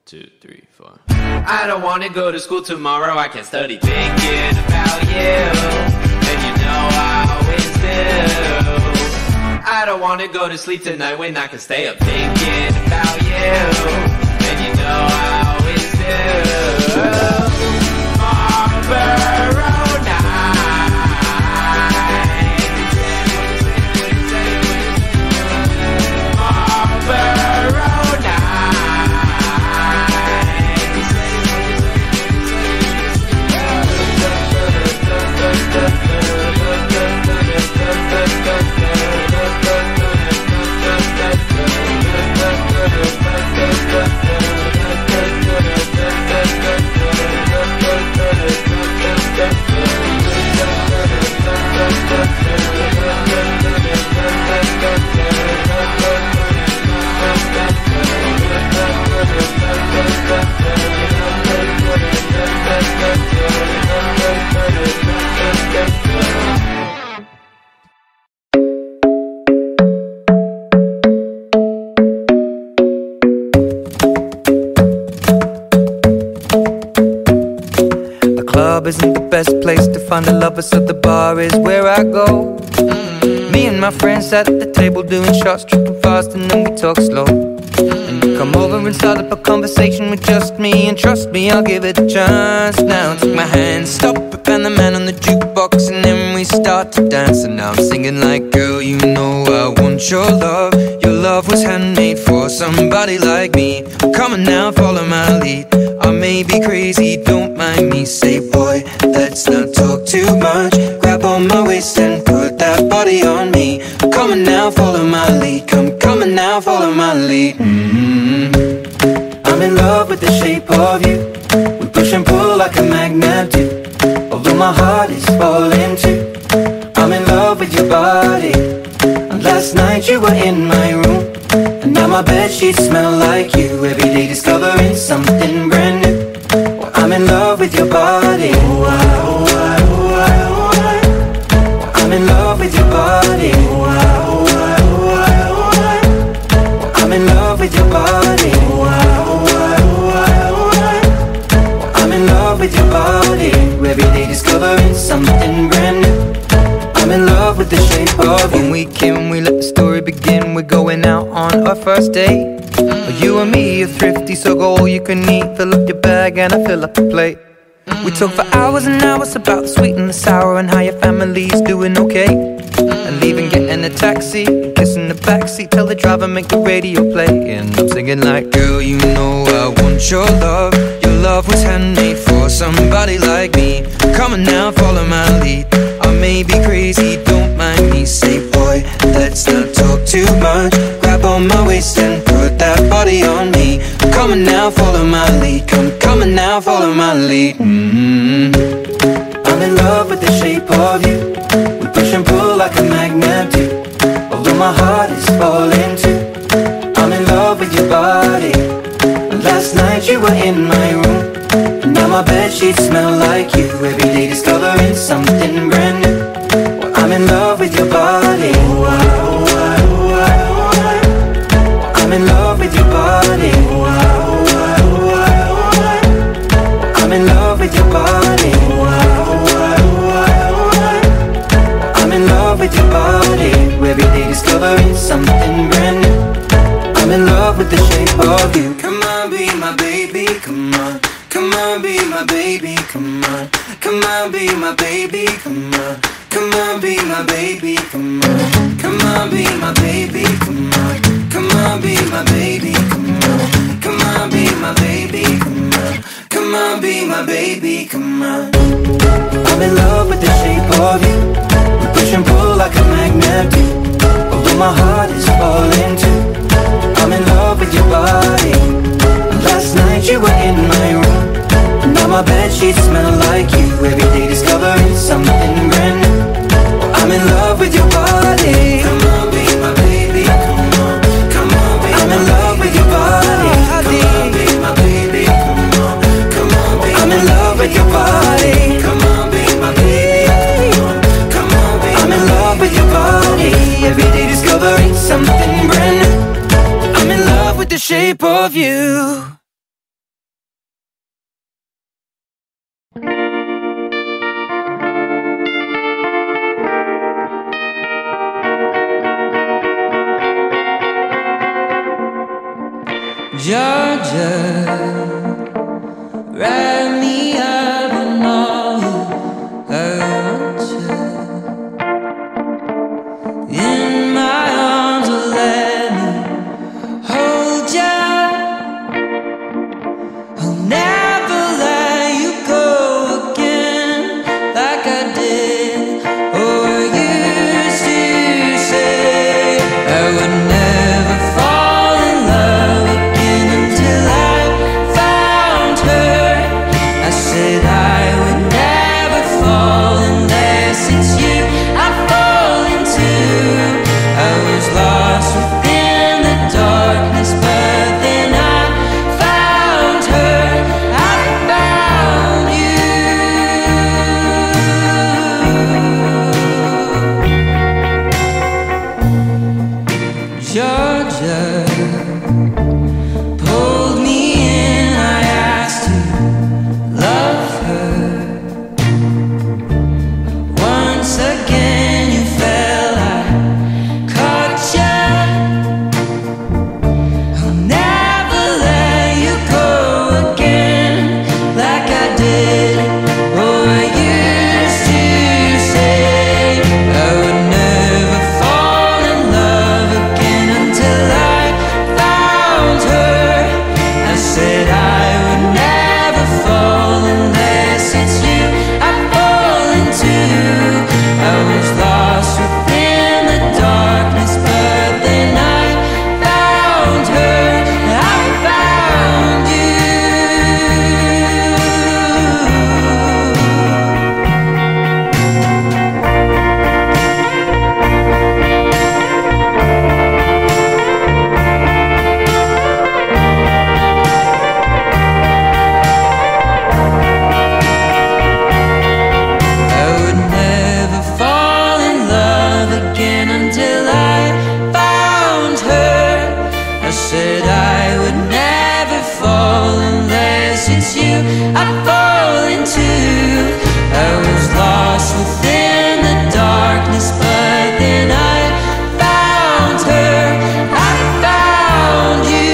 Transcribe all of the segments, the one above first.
2, 3, 4. I don't wanna go to school tomorrow, I can't study thinking about you. And you know I always do. I don't wanna go to sleep tonight when I can stay up thinking about you. And you know I always do. Marlboro isn't the best place to find a lover, so the bar is where I go. Me and my friends at the table doing shots, tripping fast, and then we talk slow. And you come over and start up a conversation with just me, and trust me, I'll give it a chance. Now take my hand, stop it, and the man on the jukebox, and then we start to dance. And now I'm singing like, girl, you know I want your love. Your love was handmade for somebody like me. Come on now, follow my lead. I may be crazy, don't mind me. Say, boy, let's not talk too much. Grab on my waist and put that body on me. Come on now, follow my lead. Come on now, follow my lead. I'm in love with the shape of you. We push and pull like a magnet do. Although my heart is falling too. I'm in love with your body. And last night you were in my room, and now my bedsheets smell like you. Every day discovering something brand new. Well, I'm in love with your body. Oh, I, oh, I, oh, I, oh, I. Well, I'm in love with your body. Oh, I, oh, I, oh, I, oh, I. Well, I'm in love with your body. Oh, I, oh, I, oh, I, oh, I. Well, I'm in love with your body. Every day discovering something brand new. I'm in love with the shape of you. When we came, we let the story begin. We're going out on our first date. You and me are thrifty, so go all you can eat. Fill up your bag and I fill up the plate. We talk for hours and hours about the sweet and the sour, and how your family's doing okay. And leaving, getting a taxi, kissing the backseat, tell the driver make the radio play. And I'm singing like, girl, you know I want your love. Your love was handmade for somebody like me. Come on now, follow my lead. I may be crazy, don't mind me. Say, boy, let's not talk too much. Grab on my waist and put that body on me. Come on now, follow my lead. Come on now, follow my lead. I'm in love with the shape of you. We push and pull like a magnet do. Although my heart is falling too. I'm in love with your body. And last night you were in my room, and now my bedsheets smell like you. Every day discovering something brand new. Well, I'm in love with your body. Oh, I, oh, I, oh, I, oh, I. Well, I'm in love with your body. Oh, I, oh, I, oh, I, oh, I. Well, I'm in love with your body. Oh, I, oh, I, oh, I, oh, I. Well, I'm in love with your body. Every day discovering something brand new. I'm in love with the shape of you. Come on, be my baby, come on. Come on, be my baby, come on. Come on, be my baby, come on. Come on, be my baby, come on. Come on, be my baby, come on. Come on, be my baby, come on. Come on, be my baby, come on. Come on, be my baby, come on. I'm in love with the shape of you. We push and pull like a magnet do. Although my heart is falling too. I'm in love with your body. Last night you were in my room, and now my bedsheets smell like you. Every day discovering something brand new. Well, I'm in love with your body. Come on, be my baby. Come on, come on, be I'm in love with your body. Come on, be my baby. Come on, come on, be I'm in love with your body. Come on, be my baby. Come on, be I'm in love with your body. Every day discovering something brand new. I'm in love with the shape of you. Georgia, wrap me up in all you want you. In my arms, or let me hold ya. I'll never let you go again like I did or used to say. I would never fall in love again until I found her. I said I would never fall unless it's you I fall into. I was lost within the darkness, but then I found her. I found you. Georgia pulled me in, I asked to love her. Once again you fell, I caught ya. I'll never let you go again like I did or I used to say. I would never fall in love again until I found her. I said I would never fall unless it's you I fall into. I was lost within the darkness, but then I found her. I found you. I would never fall in love again until I found her. I said I would never fall unless it's you I fall into. I was lost within the darkness, but then I found her. I found you.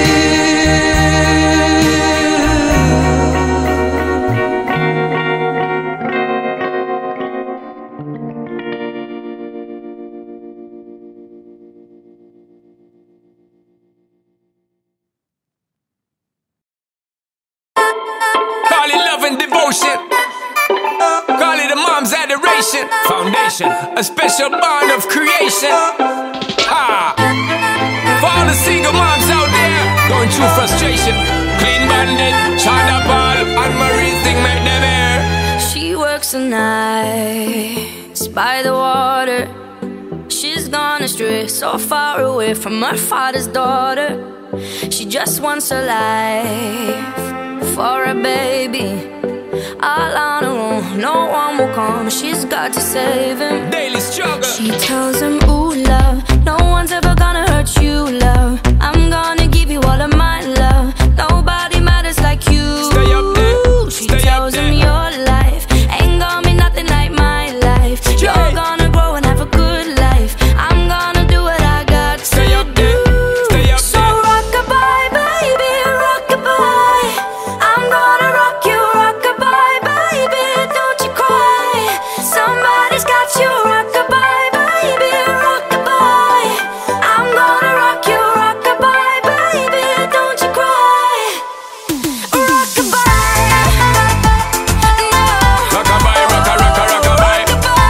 Call it love and devotion. Call it a mom's adoration. Foundation, a special bond of creation. Ha! For all the single moms out there going through frustration. Clean Bandit, China Paul, and Marie thing make them air. She works the nights by the water. She's gone astray, so far away from her father's daughter. She just wants her life for a baby. All on her own, no one will come. She's got to save him. Daily struggle. She tells him, ooh, love, no one's ever gonna hurt you, love. I'm gonna give you all of my love. Nobody matters like you. Stay up there. She Stay up tells there. him your life ain't gonna be nothing like my life. You're gonna grow and have a good life. I'm gonna do what I got to Stay up there. do. Stay up So there. rock-a-bye, baby, rock-a-bye. I'm gonna rock you, rock-a-bye, baby, don't you cry. Somebody's got you, rock-a-bye, baby, rock-a-bye. I'm gonna rock you, rock-a-bye, baby, don't you cry. Rock-a-bye, no. Rockabye, rocka, rocka, rockabye.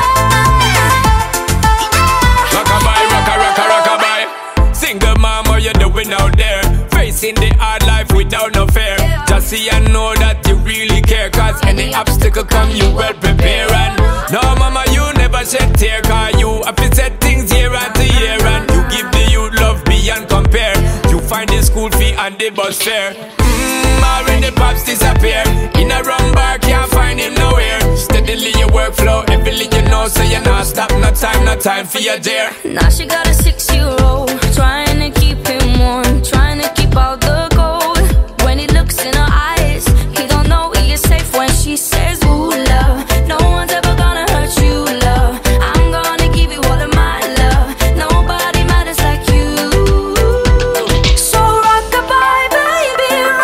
Rockabye, rocka, rocka, rockabye. Single mom, what you doing out there? Facing the hard life without no fear. Just see and know that you really care. Cause any obstacle come, you well prepare. And no mama, you never shed tear. Cause you have to set things year after year. And you give the youth love beyond compare. You find the school fee and the bus fare. Already pops disappear. In a wrong bar, can't find him nowhere. Steadily your workflow, everything you know. So you not stop, no time for your dear. Now she got a 6-year-old, trying to keep him warm, trying to keep out the cold. When he looks in her eyes, he don't know he is safe when she says, ooh, love, no one's ever gonna hurt you, love. I'm gonna give you all of my love. Nobody matters like you. So rock-a-bye, baby,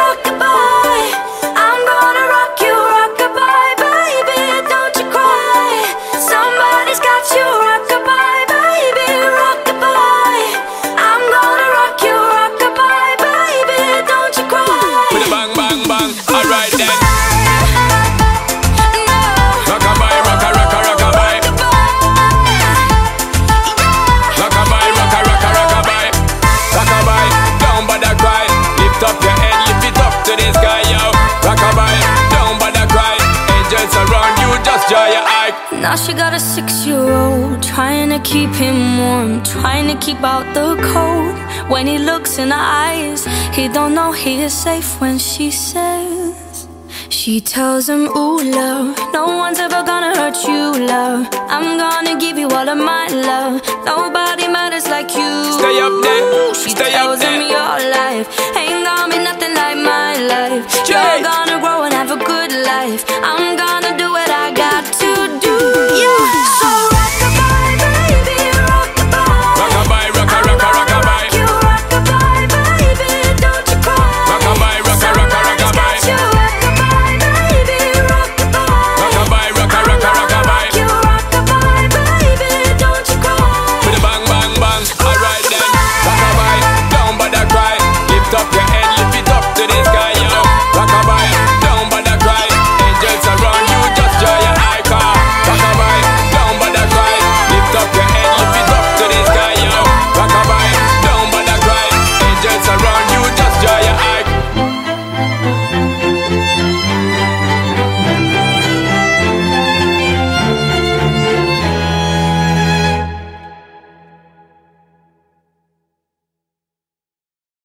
Now she got a 6-year-old, trying to keep him warm, trying to keep out the cold. When he looks in her eyes, he don't know he is safe when she says, she tells him, ooh, love, no one's ever gonna hurt you, love. I'm gonna give you all of my love. Nobody matters like you. Stay up there, she stay tells up there. him your life ain't gonna be nothing like my life. You're gonna grow and have a good life. I'm